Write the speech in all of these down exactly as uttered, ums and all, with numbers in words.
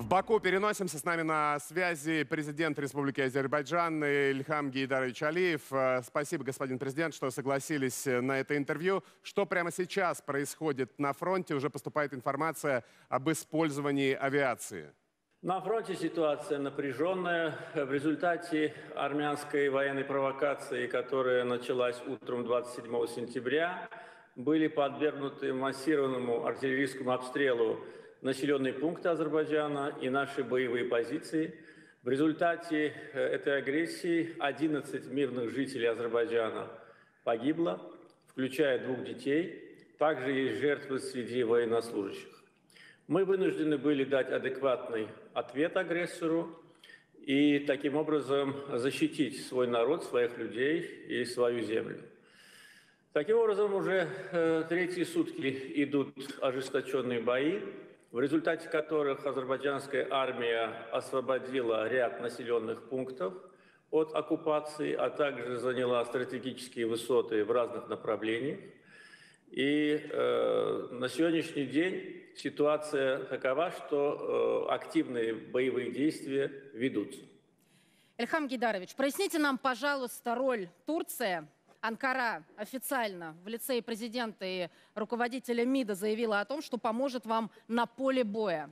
В Баку переносимся. С нами на связи президент Республики Азербайджан Ильхам Гейдарович Алиев. Спасибо, господин президент, что согласились на это интервью. Что прямо сейчас происходит на фронте? Уже поступает информация об использовании авиации. На фронте ситуация напряженная. В результате армянской военной провокации, которая началась утром двадцать седьмого сентября, были подвергнуты массированному артиллерийскому обстрелу населенные пункты Азербайджана и наши боевые позиции. В результате этой агрессии одиннадцать мирных жителей Азербайджана погибло, включая двух детей. Также есть жертвы среди военнослужащих. Мы вынуждены были дать адекватный ответ агрессору и таким образом защитить свой народ, своих людей и свою землю. Таким образом, уже э, третьи сутки идут ожесточенные бои, в результате которых азербайджанская армия освободила ряд населенных пунктов от оккупации, а также заняла стратегические высоты в разных направлениях. И э, на сегодняшний день ситуация такова, что э, активные боевые действия ведутся. Ильхам Гейдарович, проясните нам, пожалуйста, роль Турции. Анкара официально в лице президента и руководителя МИДа заявила о том, что поможет вам на поле боя.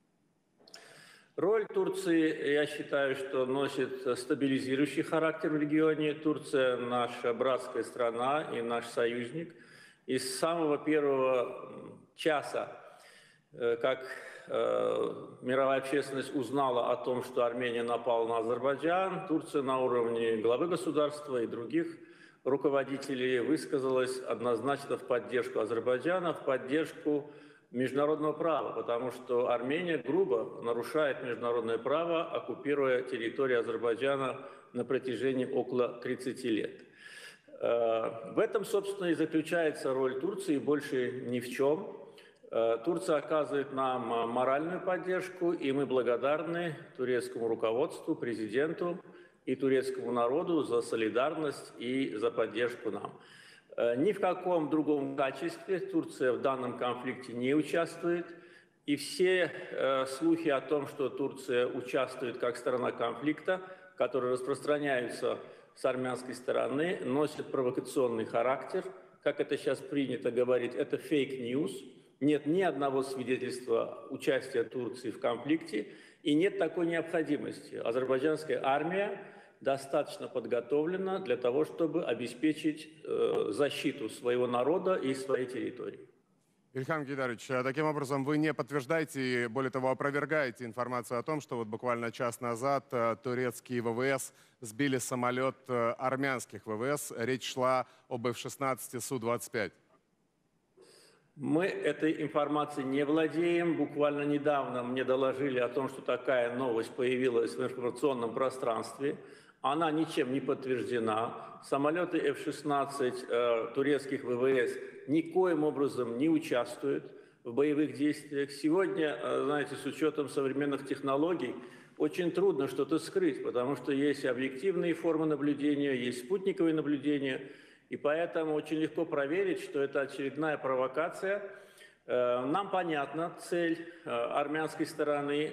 Роль Турции, я считаю, что носит стабилизирующий характер в регионе. Турция наша братская страна и наш союзник. И с самого первого часа, как э, мировая общественность узнала о том, что Армения напала на Азербайджан, Турция на уровне главы государства и других руководителей высказалась однозначно в поддержку Азербайджана, в поддержку международного права, потому что Армения грубо нарушает международное право, оккупируя территорию Азербайджана на протяжении около тридцати лет. В этом, собственно, и заключается роль Турции, больше ни в чем. Турция оказывает нам моральную поддержку, и мы благодарны турецкому руководству, президенту и турецкому народу за солидарность и за поддержку нам. Ни в каком другом качестве Турция в данном конфликте не участвует. И все э, слухи о том, что Турция участвует как сторона конфликта, которые распространяются с армянской стороны, носят провокационный характер. Как это сейчас принято говорить, это фейк-ньюс. Нет ни одного свидетельства участия Турции в конфликте, и нет такой необходимости. Азербайджанская армия достаточно подготовлена для того, чтобы обеспечить э, защиту своего народа и своей территории. Ильхам Гейдарович, таким образом вы не подтверждаете и, более того, опровергаете информацию о том, что вот буквально час назад турецкие ВВС сбили самолет армянских ВВС. Речь шла об эф шестнадцать Су двадцать пять. Мы этой информацией не владеем. Буквально недавно мне доложили о том, что такая новость появилась в информационном пространстве. Она ничем не подтверждена. Самолеты эф шестнадцать э, турецких ВВС никоим образом не участвуют в боевых действиях. Сегодня, э, знаете, с учетом современных технологий, очень трудно что-то скрыть, потому что есть объективные формы наблюдения, есть спутниковые наблюдения. И поэтому очень легко проверить, что это очередная провокация. Нам понятна цель армянской стороны,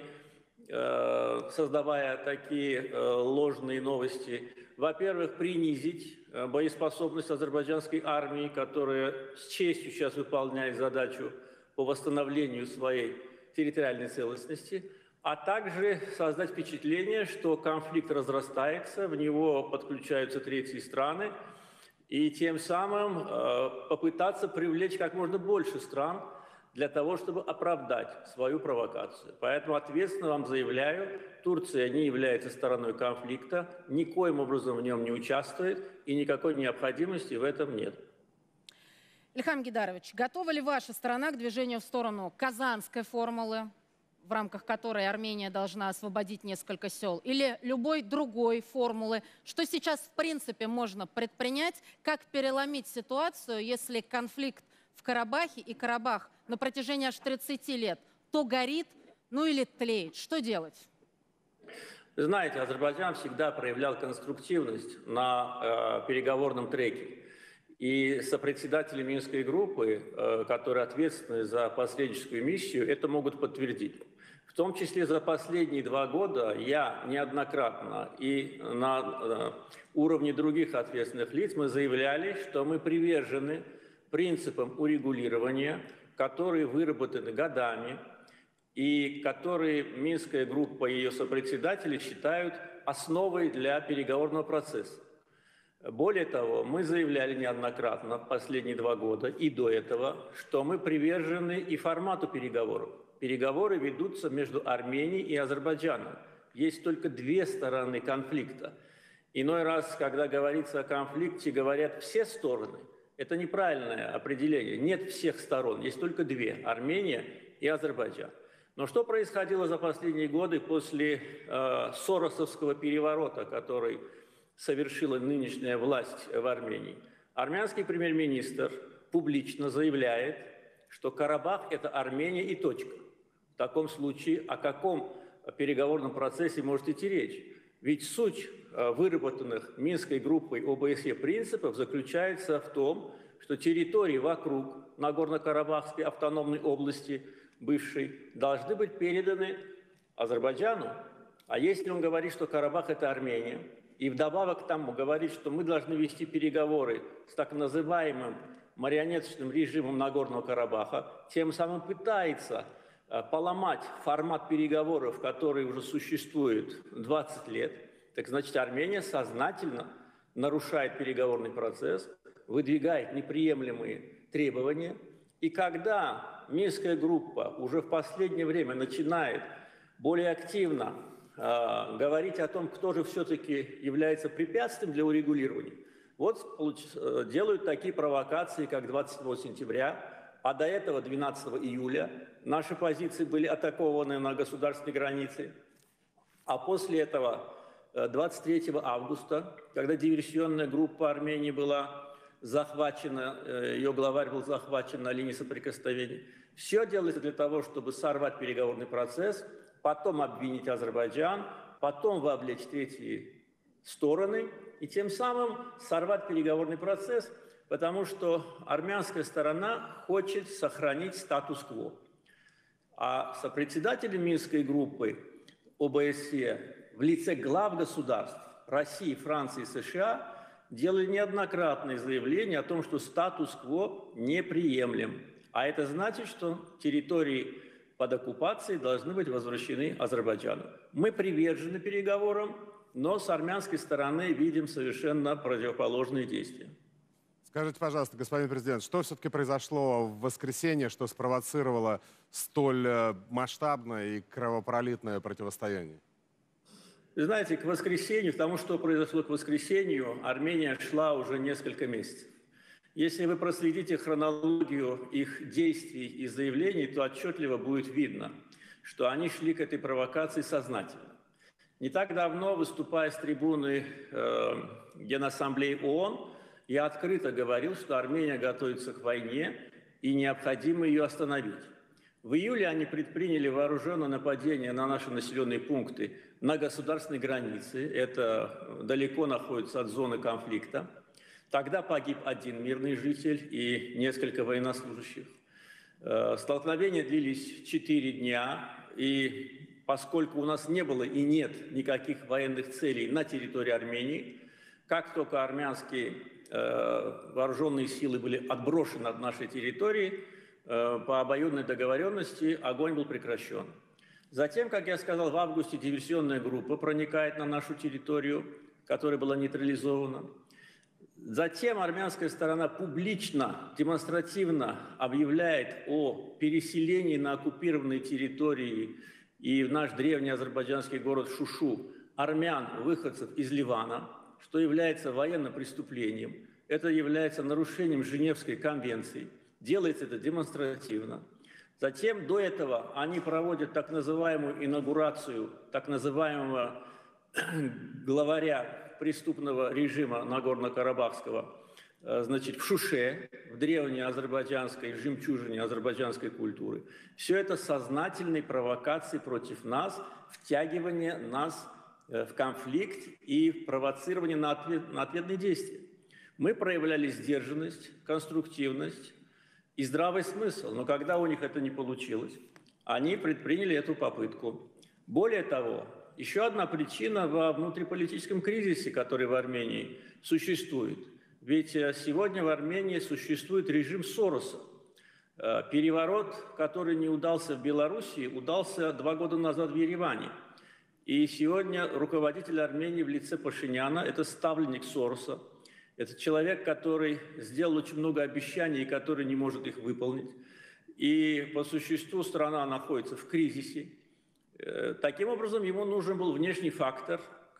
создавая такие ложные новости. Во-первых, принизить боеспособность азербайджанской армии, которая с честью сейчас выполняет задачу по восстановлению своей территориальной целостности, а также создать впечатление, что конфликт разрастается, в него подключаются третьи страны, и тем самым э, попытаться привлечь как можно больше стран для того, чтобы оправдать свою провокацию. Поэтому ответственно вам заявляю, Турция не является стороной конфликта, никоим образом в нем не участвует, и никакой необходимости в этом нет. Ильхам Гейдарович, готова ли ваша страна к движению в сторону Казанской формулы, в рамках которой Армения должна освободить несколько сел, или любой другой формулы? Что сейчас в принципе можно предпринять? Как переломить ситуацию, если конфликт в Карабахе и Карабах на протяжении аж тридцати лет то горит, ну или тлеет? Что делать? Знаете, Азербайджан всегда проявлял конструктивность на э, переговорном треке. И сопредседатели Минской группы, э, которые ответственны за посредническую миссию, это могут подтвердить. В том числе за последние два года я неоднократно и на уровне других ответственных лиц мы заявляли, что мы привержены принципам урегулирования, которые выработаны годами и которые Минская группа и ее сопредседатели считают основой для переговорного процесса. Более того, мы заявляли неоднократно в последние два года и до этого, что мы привержены и формату переговоров. Переговоры ведутся между Арменией и Азербайджаном. Есть только две стороны конфликта. Иной раз, когда говорится о конфликте, говорят все стороны. Это неправильное определение. Нет всех сторон, есть только две – Армения и Азербайджан. Но что происходило за последние годы после э, соросовского переворота, который совершила нынешняя власть в Армении? Армянский премьер-министр публично заявляет, что Карабах – это Армения и точка. В таком случае о каком переговорном процессе может идти речь? Ведь суть выработанных Минской группой ОБСЕ принципов заключается в том, что территории вокруг Нагорно-Карабахской автономной области бывшей должны быть переданы Азербайджану. А если он говорит, что Карабах – это Армения, и вдобавок к тому говорит, что мы должны вести переговоры с так называемым марионеточным режимом Нагорного Карабаха, тем самым пытается поломать формат переговоров, который уже существует двадцать лет, так значит, Армения сознательно нарушает переговорный процесс, выдвигает неприемлемые требования. И когда Минская группа уже в последнее время начинает более активно э, говорить о том, кто же все-таки является препятствием для урегулирования, вот делают такие провокации, как двадцать седьмого сентября, а до этого двенадцатого июля наши позиции были атакованы на государственной границе. А после этого двадцать третьего августа, когда диверсионная группа Армении была захвачена, ее главарь был захвачен на линии соприкосновения, все делается для того, чтобы сорвать переговорный процесс, потом обвинить Азербайджан, потом вовлечь третьи стороны и тем самым сорвать переговорный процесс, потому что армянская сторона хочет сохранить статус-кво. А сопредседатели Минской группы ОБСЕ в лице глав государств России, Франции и США делали неоднократные заявления о том, что статус-кво неприемлем. А это значит, что территории под оккупацией должны быть возвращены Азербайджану. Мы привержены переговорам, но с армянской стороны видим совершенно противоположные действия. Скажите, пожалуйста, господин президент, что все-таки произошло в воскресенье, что спровоцировало столь масштабное и кровопролитное противостояние? Вы знаете, к воскресенью, к тому, что произошло к воскресенью, Армения шла уже несколько месяцев. Если вы проследите хронологию их действий и заявлений, то отчетливо будет видно, что они шли к этой провокации сознательно. Не так давно, выступая с трибуны э, Генассамблеи ООН, я открыто говорил, что Армения готовится к войне и необходимо ее остановить. В июле они предприняли вооруженное нападение на наши населенные пункты на государственной границе. Это далеко находится от зоны конфликта. Тогда погиб один мирный житель и несколько военнослужащих. Столкновения длились четыре дня, и поскольку у нас не было и нет никаких военных целей на территории Армении, как только армянские э, вооруженные силы были отброшены от нашей территории, э, по обоюдной договоренности огонь был прекращен. Затем, как я сказал, в августе диверсионная группа проникает на нашу территорию, которая была нейтрализована. Затем армянская сторона публично, демонстративно объявляет о переселении на оккупированные территории и в наш древний азербайджанский город Шушу армян, выходцев из Ливана, что является военным преступлением. Это является нарушением Женевской конвенции. Делается это демонстративно. Затем до этого они проводят так называемую инаугурацию так называемого главаря преступного режима Нагорно-Карабахского, значит, в Шуше, в древней азербайджанской жемчужине азербайджанской культуры. Все это сознательные провокации против нас, втягивание нас в конфликт и провоцирование на, ответ, на ответные действия. Мы проявляли сдержанность, конструктивность и здравый смысл, но когда у них это не получилось, они предприняли эту попытку. Более того, еще одна причина во внутриполитическом кризисе, который в Армении существует. Ведь сегодня в Армении существует режим Сороса. Переворот, который не удался в Белоруссии, удался два года назад в Ереване. И сегодня руководитель Армении в лице Пашиняна – это ставленник Сороса. Это человек, который сделал очень много обещаний и который не может их выполнить. И по существу страна находится в кризисе. Таким образом, ему нужен был внешний фактор,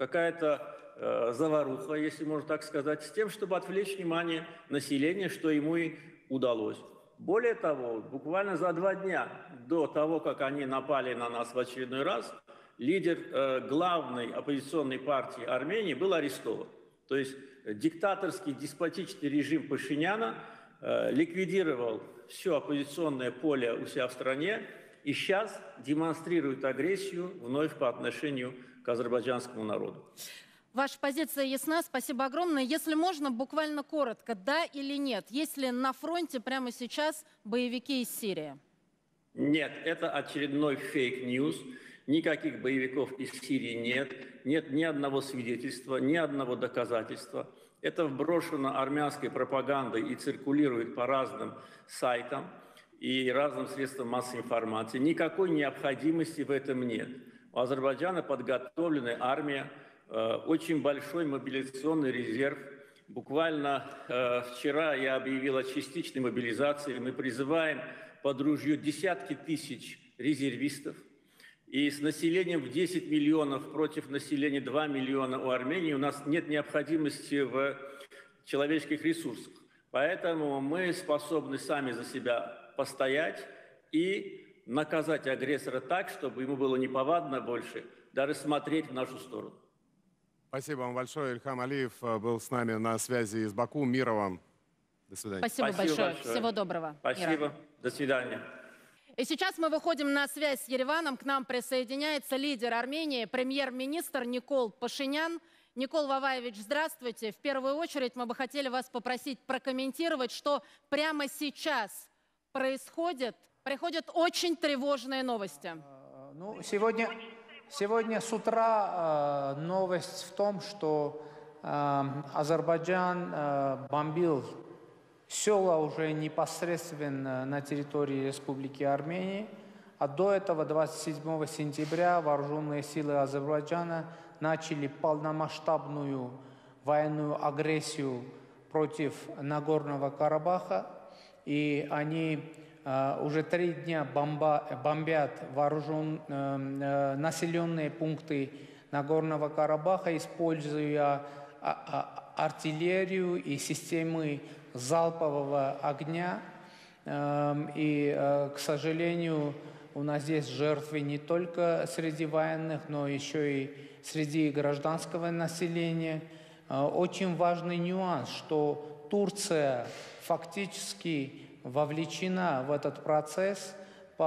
какая-то заваруха, если можно так сказать, с тем, чтобы отвлечь внимание населения, что ему и удалось. Более того, буквально за два дня до того, как они напали на нас в очередной раз, лидер э, главной оппозиционной партии Армении был арестован. То есть диктаторский, деспотический режим Пашиняна э, ликвидировал все оппозиционное поле у себя в стране и сейчас демонстрирует агрессию вновь по отношению к азербайджанскому народу. Ваша позиция ясна, спасибо огромное. Если можно, буквально коротко, да или нет? Есть ли на фронте прямо сейчас боевики из Сирии? Нет, это очередной фейк-ньюс. Никаких боевиков из Сирии нет. Нет ни одного свидетельства, ни одного доказательства. Это вброшено армянской пропагандой и циркулирует по разным сайтам и разным средствам массовой информации. Никакой необходимости в этом нет. У Азербайджана подготовленная армия, очень большой мобилизационный резерв. Буквально э, вчера я объявил о частичной мобилизации. Мы призываем под ружье десятки тысяч резервистов. И с населением в десять миллионов против населения два миллиона у Армении у нас нет необходимости в человеческих ресурсах. Поэтому мы способны сами за себя постоять и наказать агрессора так, чтобы ему было неповадно больше даже смотреть в нашу сторону. Спасибо вам большое. Ильхам Алиев был с нами на связи из Баку. Мира вам. До свидания. Спасибо, Спасибо большое. большое. Всего доброго. Спасибо. Мира. До свидания. И сейчас мы выходим на связь с Ереваном. К нам присоединяется лидер Армении, премьер-министр Никол Пашинян. Никол Ваваевич, здравствуйте. В первую очередь мы бы хотели вас попросить прокомментировать, что прямо сейчас происходит. Приходят очень тревожные новости. Ну, сегодня... Сегодня с утра э, новость в том, что э, Азербайджан э, бомбил села уже непосредственно на территории Республики Армения. А до этого, двадцать седьмого сентября, вооруженные силы Азербайджана начали полномасштабную военную агрессию против Нагорного Карабаха. И они уже три дня бомба, бомбят вооружен, э, населенные пункты Нагорного Карабаха, используя а, а, артиллерию и системы залпового огня. Э, и, э, к сожалению, у нас есть жертвы не только среди военных, но еще и среди гражданского населения. Э, очень важный нюанс, что Турция фактически вовлечена в этот процесс.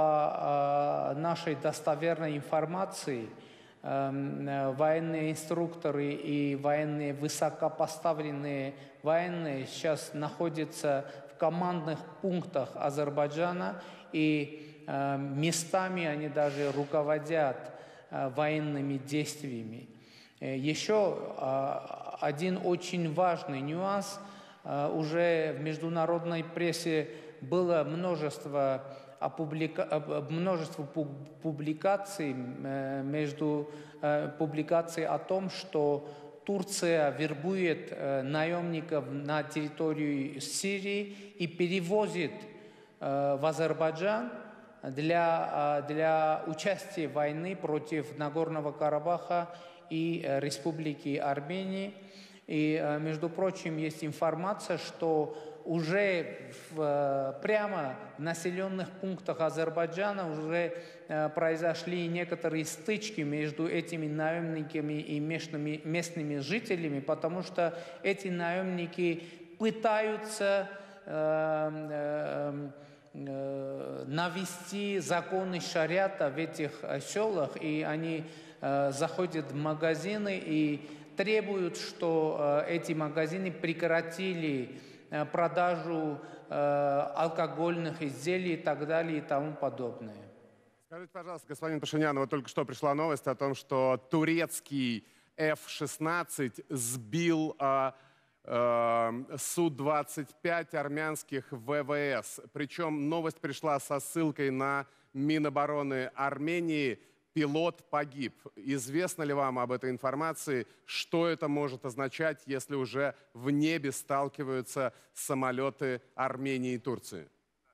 По э, нашей достоверной информации, э, военные инструкторы и военные высокопоставленные военные сейчас находятся в командных пунктах Азербайджана, и э, местами они даже руководят э, военными действиями. Э, еще э, один очень важный нюанс. Э, уже в международной прессе было множество, опублика... множество публикаций, между публикаций о том, что Турция вербует наемников на территорию Сирии и перевозит в Азербайджан для, для участия в войне против Нагорного Карабаха и Республики Армении. И, между прочим, есть информация, что уже в, прямо в населенных пунктах Азербайджана уже э, произошли некоторые стычки между этими наемниками и местными, местными жителями, потому что эти наемники пытаются э, э, э, навести законы шариата в этих селах, и они э, заходят в магазины и требуют, что э, эти магазины прекратили продажу э, алкогольных изделий и так далее и тому подобное. Скажите, пожалуйста, господин Пашинян, вот только что пришла новость о том, что турецкий эф шестнадцать сбил а, а, Су двадцать пять армянских вэ вэ эс. Причем новость пришла со ссылкой на Минобороны Армении. Пилот погиб. Известно ли вам об этой информации? Что это может означать, если уже в небе сталкиваются самолеты Армении и Турции?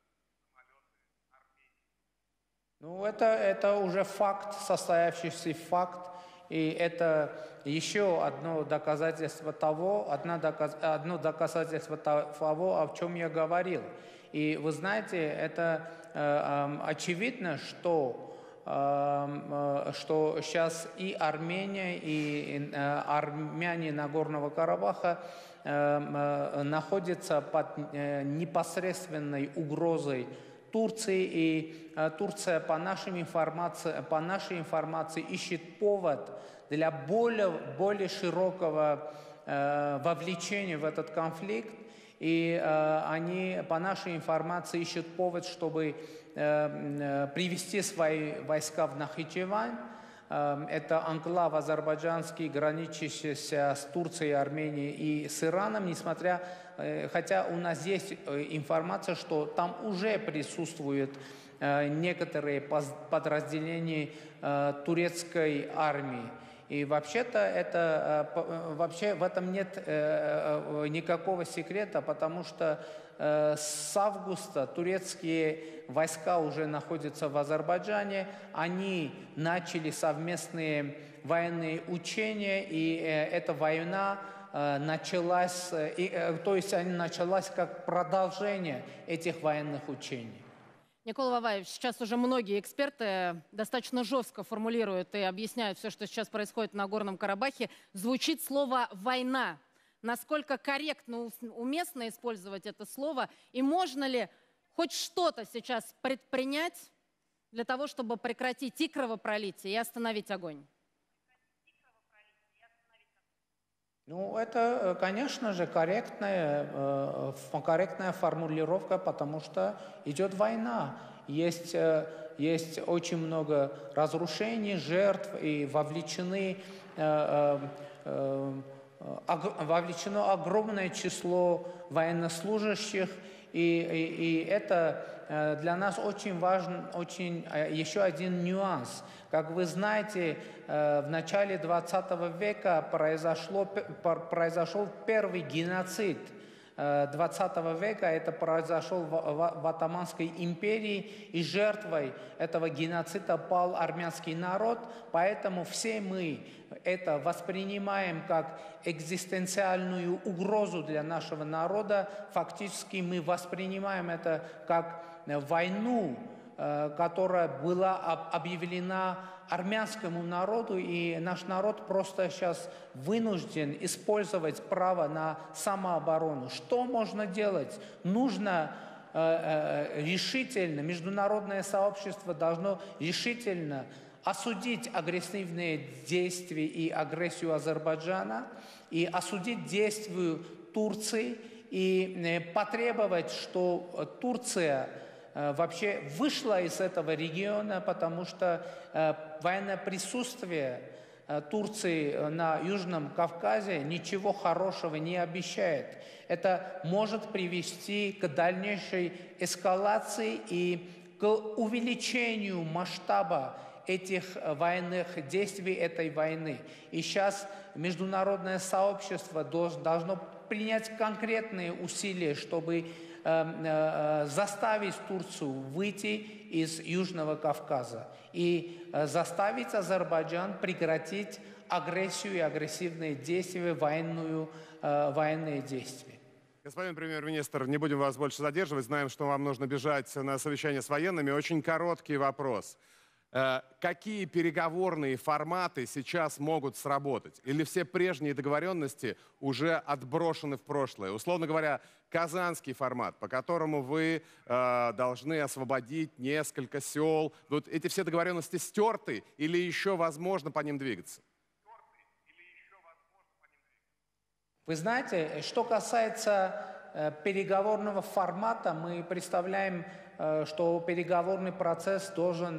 Ну, это, это уже факт, состоявшийся факт, и это еще одно доказательство того, одно, доказ, одно доказательство того, о чем я говорил. И вы знаете, это э, э, очевидно, что, э, э, что сейчас и Армения, и э, армяне Нагорного Карабаха э, э, находятся под э, непосредственной угрозой Турции, и э, Турция по нашей информации, по нашей информации ищет повод для более, более широкого э, вовлечения в этот конфликт, и э, они по нашей информации ищут повод, чтобы э, э, привести свои войска в Нахичевань. Э, это анклав азербайджанский, граничащий с Турцией, Арменией и с Ираном, несмотря хотя у нас есть информация, что там уже присутствуют некоторые подразделения турецкой армии. И вообще-то это, вообще в этом нет никакого секрета, потому что с августа турецкие войска уже находятся в Азербайджане, они начали совместные военные учения, и эта война началась, и, то есть она началась как продолжение этих военных учений. Никола Воваевич, сейчас уже многие эксперты достаточно жестко формулируют и объясняют все, что сейчас происходит на Нагорном Карабахе. Звучит слово «война». Насколько корректно, уместно использовать это слово? И можно ли хоть что-то сейчас предпринять для того, чтобы прекратить и кровопролитие, и остановить огонь? Ну, это, конечно же, корректная, э, корректная формулировка, потому что идет война. Есть, э, есть очень много разрушений, жертв, и вовлечены, э, э, э, вовлечено огромное число военнослужащих, и, и, и это э, для нас очень важен, очень, э, еще один нюанс. Как вы знаете, в начале двадцатого века произошло, произошел первый геноцид двадцатого века. Это произошел в, в, в Отоманской империи, и жертвой этого геноцида пал армянский народ. Поэтому все мы это воспринимаем как экзистенциальную угрозу для нашего народа. Фактически мы воспринимаем это как войну, которая была объявлена армянскому народу, и наш народ просто сейчас вынужден использовать право на самооборону. Что можно делать? Нужно э, э, решительно, международное сообщество должно решительно осудить агрессивные действия и агрессию Азербайджана, и осудить действия Турции, и э, потребовать, что Турция вообще вышла из этого региона, потому что э, военное присутствие э, Турции на Южном Кавказе ничего хорошего не обещает. Это может привести к дальнейшей эскалации и к увеличению масштаба этих военных действий, этой войны. И сейчас международное сообщество должно принять конкретные усилия, чтобы заставить Турцию выйти из Южного Кавказа и заставить Азербайджан прекратить агрессию и агрессивные действия, военную, военные действия. Господин премьер-министр, не будем вас больше задерживать. Знаем, что вам нужно бежать на совещание с военными. Очень короткий вопрос. Какие переговорные форматы сейчас могут сработать? Или все прежние договоренности уже отброшены в прошлое? Условно говоря, казанский формат, по которому вы э, должны освободить несколько сел. Вот эти все договоренности стерты или еще возможно по ним двигаться? Вы знаете, что касается э, переговорного формата, мы представляем что переговорный процесс должен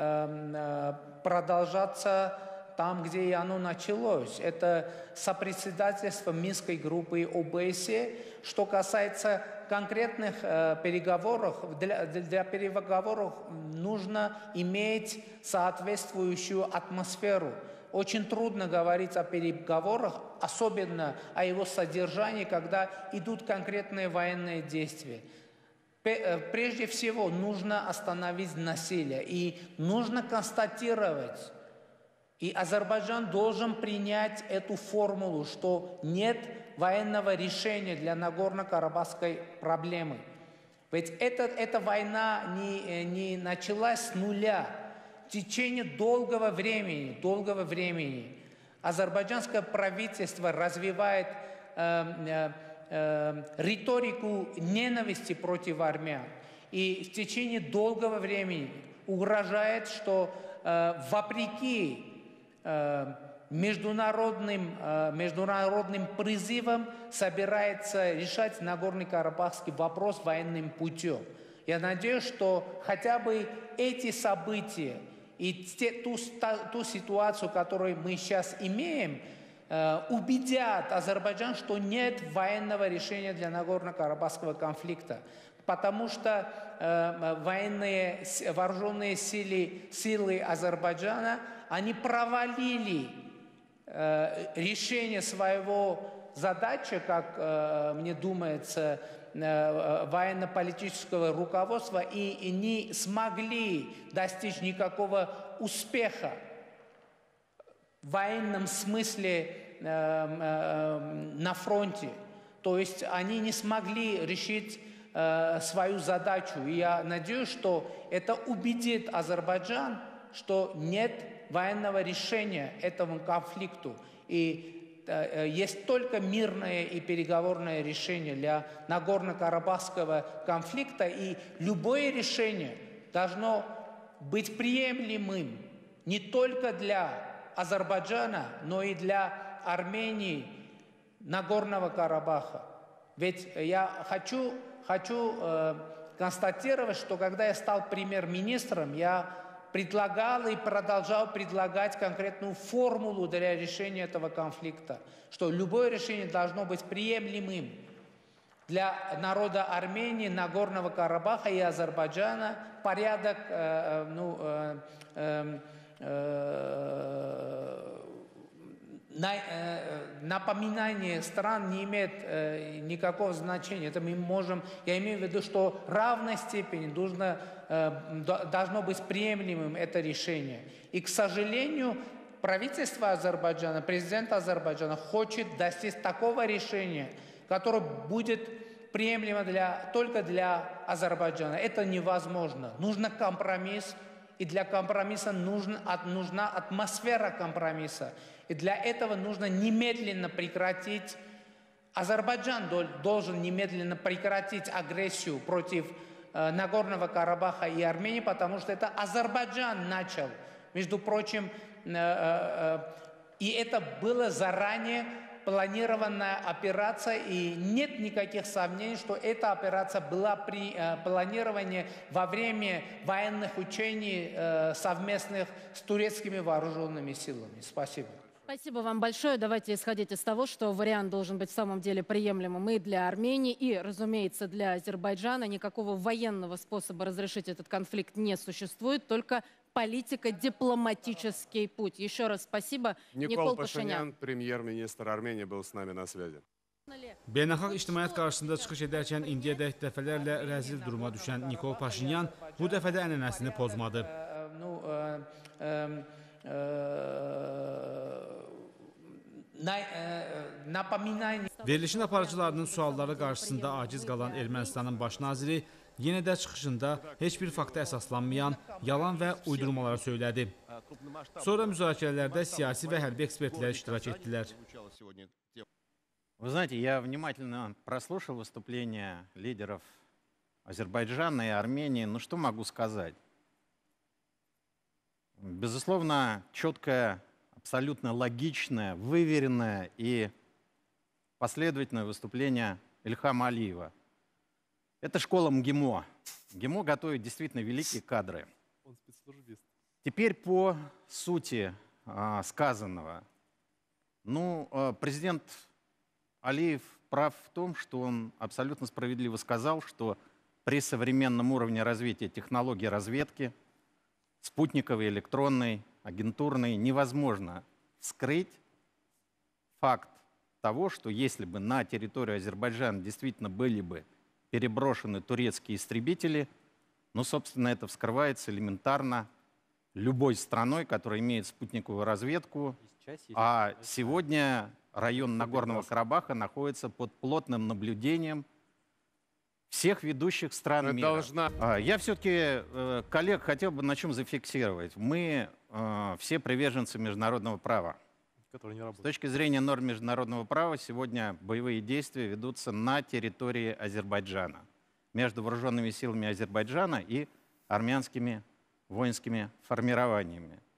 продолжаться там, где и оно началось. Это сопредседательство Минской группы ОБСЕ. Что касается конкретных э, переговоров, для, для переговоров нужно иметь соответствующую атмосферу. Очень трудно говорить о переговорах, особенно о его содержании, когда идут конкретные военные действия. Прежде всего, нужно остановить насилие и нужно констатировать, и Азербайджан должен принять эту формулу, что нет военного решения для Нагорно-Карабахской проблемы. Ведь это, эта война не, не началась с нуля. В течение долгого времени, долгого времени азербайджанское правительство развивает э, э, риторику ненависти против армян. И в течение долгого времени угрожает, что э, вопреки международным, международным призывом собирается решать Нагорно-Карабахский вопрос военным путем. Я надеюсь, что хотя бы эти события и те, ту, ту ситуацию, которую мы сейчас имеем, убедят Азербайджан, что нет военного решения для Нагорно-Карабахского конфликта. Потому что э, военные, вооруженные силы, силы Азербайджана, они провалили э, решение своего задачи, как э, мне думается, э, военно-политического руководства, и, и не смогли достичь никакого успеха в военном смысле э, э, на фронте. То есть они не смогли решить свою задачу. И я надеюсь, что это убедит Азербайджан, что нет военного решения этому конфликту. И э, есть только мирное и переговорное решение для Нагорно-Карабахского конфликта. И любое решение должно быть приемлемым не только для Азербайджана, но и для Армении, Нагорного Карабаха. Ведь я хочу Хочу э, констатировать, что когда я стал премьер-министром, я предлагал и продолжал предлагать конкретную формулу для решения этого конфликта, что любое решение должно быть приемлемым для народа Армении, Нагорного Карабаха и Азербайджана. Порядок, э, ну, э, э, э, напоминание стран не имеет э, никакого значения. Это мы можем, я имею в виду, что в равной степени должно, э, должно быть приемлемым это решение. И, к сожалению, правительство Азербайджана, президент Азербайджана хочет достичь такого решения, которое будет приемлемо для, только для Азербайджана. Это невозможно. Нужен компромисс, и для компромисса нужна, нужна атмосфера компромисса. И для этого нужно немедленно прекратить, Азербайджан должен немедленно прекратить агрессию против э, Нагорного Карабаха и Армении, потому что это Азербайджан начал. Между прочим, э, э, и это было заранее планированная операция, и нет никаких сомнений, что эта операция была при э, планировании во время военных учений э, совместных с турецкими вооруженными силами. Спасибо. Спасибо вам большое. Давайте исходить из того, что вариант должен быть в самом деле приемлемым и для Армении, и, разумеется, для Азербайджана. Никакого военного способа разрешить этот конфликт не существует, только политико-дипломатический путь. Еще раз спасибо. Никол, Никол Пашинян, Пашинян, премьер-министр Армении, был с nami на связи. Beynəlxalq ictimaiyyət qarşısında çıxış edərkən indiyədək dəfələrlə rəzil duruma düşən Nikol Paşinyan bu dəfə də ənənəsini pozmadı. Verilişin aparıcılarının sualları qarşısında aciz qalan Ermənistanın baş naziri yenə də çıxışında heç bir fakta əsaslanmayan yalan və uydurmalar söylədi. Sonra müzakirələrdə siyasi və hərbi ekspertlər iştirak etdilər. Вы знаете, я внимательно прослушал выступления лидеров Азербайджана и Армении. Ну что могу сказать? Безусловно, четкое, абсолютно логичное, выверенное и последовательное выступление Ильхама Алиева. Это школа МГИМО. МГИМО готовит действительно великие кадры. Он спецслужбист. Теперь по сути а, сказанного. Ну, а, президент Алиев прав в том, что он абсолютно справедливо сказал, что при современном уровне развития технологий разведки, спутниковой, электронной, агентурной, невозможно скрыть факт того, что если бы на территорию Азербайджана действительно были бы переброшены турецкие истребители, ну, собственно, это вскрывается элементарно любой страной, которая имеет спутниковую разведку. А сегодня район Нагорного Карабаха находится под плотным наблюдением всех ведущих стран Это мира. должна- Я все-таки э, коллег хотел бы на чем зафиксировать. Мы э, все приверженцы международного права. Который не С работает. точки зрения норм международного права, сегодня боевые действия ведутся на территории Азербайджана, между вооруженными силами Азербайджана и армянскими воинскими формированиями.